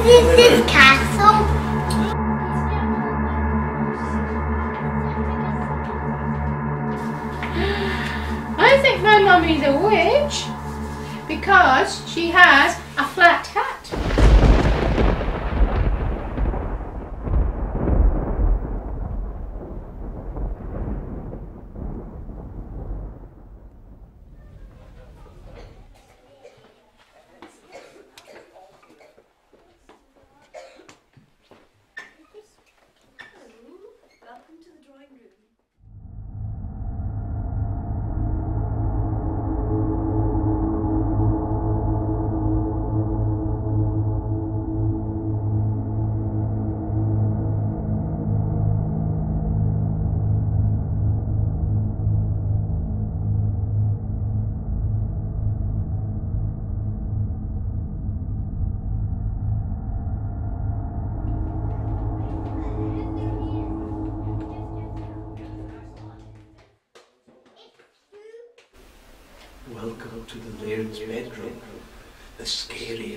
Is this castle? I think my mummy's a witch because she has a flat hat. Welcome to the drawing room. Welcome to the Laird's bedroom, the scary